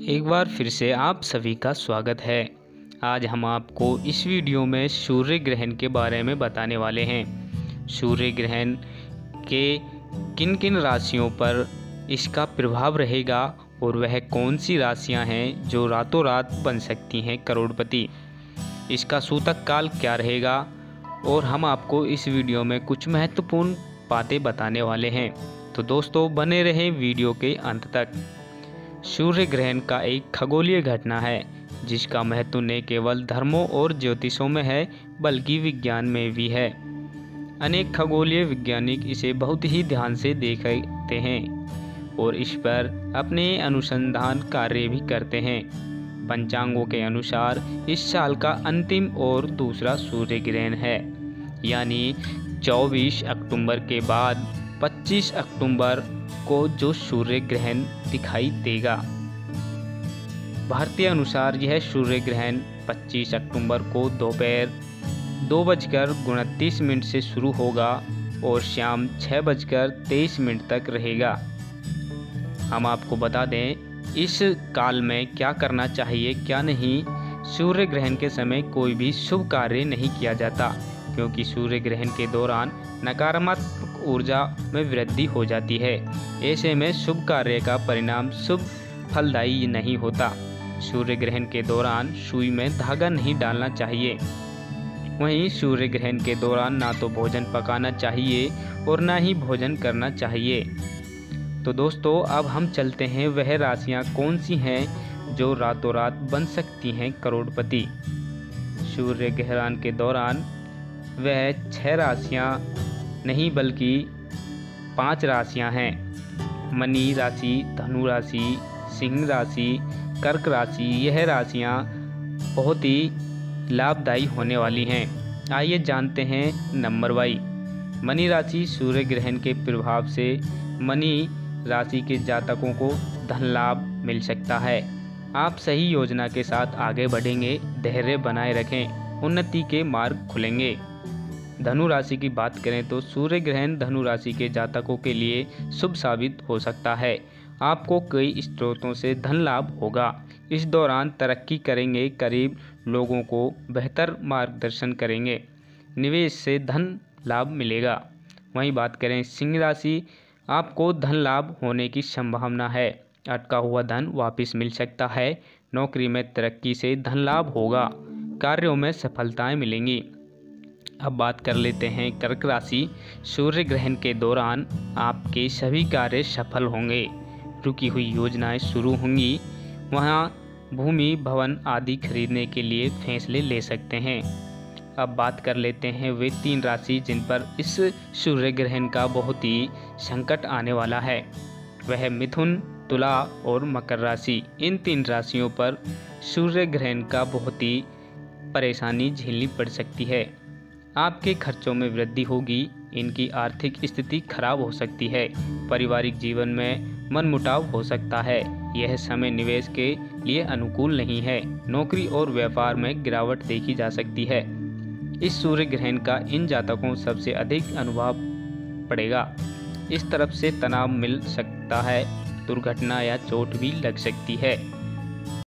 एक बार फिर से आप सभी का स्वागत है। आज हम आपको इस वीडियो में सूर्य ग्रहण के बारे में बताने वाले हैं। सूर्य ग्रहण के किन किन राशियों पर इसका प्रभाव रहेगा और वह कौन सी राशियां हैं जो रातों रात बन सकती हैं करोड़पति। इसका सूतक काल क्या रहेगा और हम आपको इस वीडियो में कुछ महत्वपूर्ण बातें बताने वाले हैं। तो दोस्तों बने रहें वीडियो के अंत तक। सूर्य ग्रहण का एक खगोलीय घटना है जिसका महत्व न केवल धर्मों और ज्योतिषों में है बल्कि विज्ञान में भी है। अनेक खगोलीय वैज्ञानिक इसे बहुत ही ध्यान से देखते हैं और इस पर अपने अनुसंधान कार्य भी करते हैं। पंचांगों के अनुसार इस साल का अंतिम और दूसरा सूर्य ग्रहण है, यानी 24 अक्टूबर के बाद 25 अक्टूबर को जो सूर्य ग्रहण दिखाई देगा। भारतीय अनुसार यह सूर्य ग्रहण 25 अक्टूबर को दोपहर 2:29 से शुरू होगा और शाम 6:23 तक रहेगा। हम आपको बता दें इस काल में क्या करना चाहिए क्या नहीं। सूर्य ग्रहण के समय कोई भी शुभ कार्य नहीं किया जाता क्योंकि सूर्य ग्रहण के दौरान नकारात्मक ऊर्जा में वृद्धि हो जाती है। ऐसे में शुभ कार्य का परिणाम शुभ फलदायी नहीं होता। सूर्य ग्रहण के दौरान सुई में धागा नहीं डालना चाहिए। वहीं सूर्य ग्रहण के दौरान ना तो भोजन पकाना चाहिए और ना ही भोजन करना चाहिए। तो दोस्तों अब हम चलते हैं वह राशियां कौन सी हैं जो रातों रात बन सकती हैं करोड़पति। सूर्य ग्रहण के दौरान वह 6 राशियां नहीं बल्कि 5 राशियां हैं। मनी राशि, धनु राशि, सिंह राशि, कर्क राशि। यह राशियां बहुत ही लाभदायी होने वाली हैं। आइए जानते हैं नंबर वाइज। मनी राशि सूर्य ग्रहण के प्रभाव से मनी राशि के जातकों को धन लाभ मिल सकता है। आप सही योजना के साथ आगे बढ़ेंगे, धैर्य बनाए रखें, उन्नति के मार्ग खुलेंगे। धनु राशि की बात करें तो सूर्य ग्रहण धनु राशि के जातकों के लिए शुभ साबित हो सकता है। आपको कई स्रोतों से धन लाभ होगा। इस दौरान तरक्की करेंगे, करीब लोगों को बेहतर मार्गदर्शन करेंगे, निवेश से धन लाभ मिलेगा। वहीं बात करें सिंह राशि, आपको धन लाभ होने की संभावना है। अटका हुआ धन वापस मिल सकता है। नौकरी में तरक्की से धन लाभ होगा, कार्यों में सफलताएं मिलेंगी। अब बात कर लेते हैं कर्क राशि। सूर्य ग्रहण के दौरान आपके सभी कार्य सफल होंगे, रुकी हुई योजनाएं शुरू होंगी। वहां भूमि भवन आदि खरीदने के लिए फैसले ले सकते हैं। अब बात कर लेते हैं वे 3 राशि जिन पर इस सूर्य ग्रहण का बहुत ही संकट आने वाला है। वह मिथुन, तुला और मकर राशि। इन 3 राशियों पर सूर्य ग्रहण का बहुत ही परेशानी झेलनी पड़ सकती है। आपके खर्चों में वृद्धि होगी, इनकी आर्थिक स्थिति खराब हो सकती है। पारिवारिक जीवन में मनमुटाव हो सकता है। यह समय निवेश के लिए अनुकूल नहीं है। नौकरी और व्यापार में गिरावट देखी जा सकती है। इस सूर्य ग्रहण का इन जातकों सबसे अधिक अनुभव पड़ेगा। इस तरफ से तनाव मिल सकता है, दुर्घटना या चोट भी लग सकती है।